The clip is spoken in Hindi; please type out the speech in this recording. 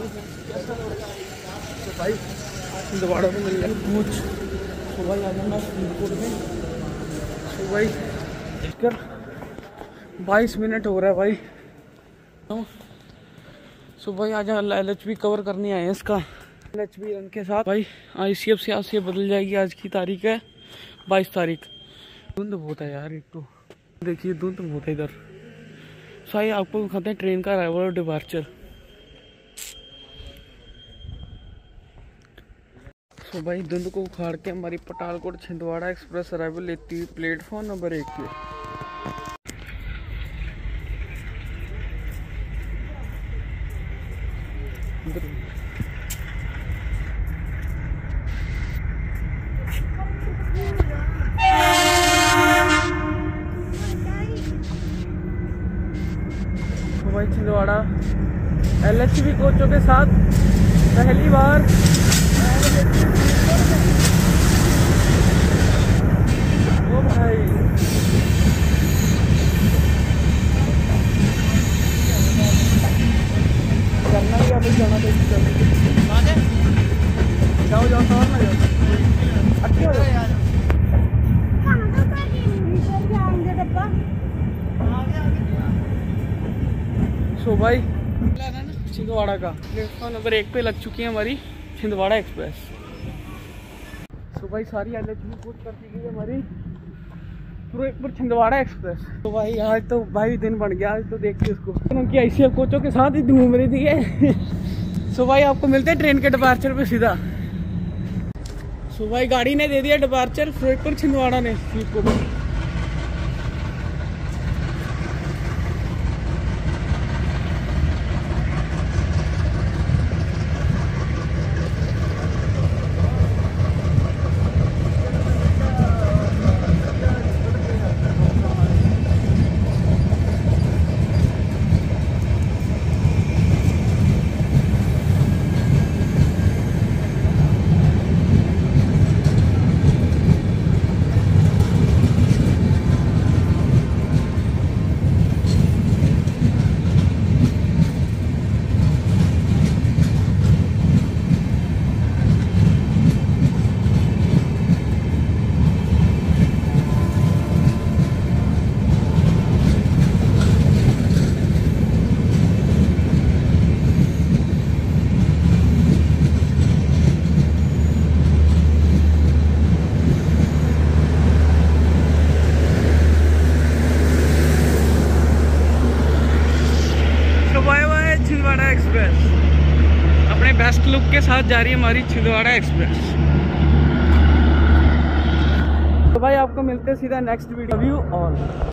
तो भाई दोबारा में मिल गया पूछ। तो भाई आ जाना फरीदकोट में। तो भाई 22 मिनट हो रहा है भाई। सो भाई आज LHB कवर करने आए हैं इसका। LHB रन के साथ भाई ICF से आज से बदल जाएगी। आज की तारीख है 22 तारीख। धुंध बहुत है यार, एक तो देखिए धुंध बहुत है इधर। सो भाई आपको दिखाते हैं ट्रेन का अराइवल और डिपार्चर। तो भाई धुंध को उखाड़ के हमारी पठानकोट छिंदवाड़ा एक्सप्रेस अराइवल लेती हुई प्लेटफॉर्म नंबर 1 पे। तो भाई छिंदवाड़ा LHB कोचों के साथ पहली बार ओ भाई करना ही अभी जाना जाओ जाओ सवाल ना जाओ अच्छी हो जाए। सो भाई छिंदवाड़ा का प्लेटफॉर्म नंबर 1 पे लग चुकी है हमारी छिंदवाड़ा एक्सप्रेस। सो भाई सारी LHB कोच कर दी गई हमारी फिरोजपुर छिंदवाड़ा एक्सप्रेस। तो भाई आज तो भाई दिन बन गया। आज तो देखते उसको उनकी ICF कोचों के साथ ही घूम रही थी है। सो भाई आपको मिलते हैं ट्रेन के डिपार्चर पे सीधा। सो भाई गाड़ी ने दे दिया डिपार्चर फिरोजपुर छिंदवाड़ा ने को। छिंदवाड़ा एक्सप्रेस अपने बेस्ट लुक के साथ जा रही है हमारी छिंदवाड़ा एक्सप्रेस। तो भाई आपको मिलते हैं सीधा नेक्स्ट वीडियो। ऑल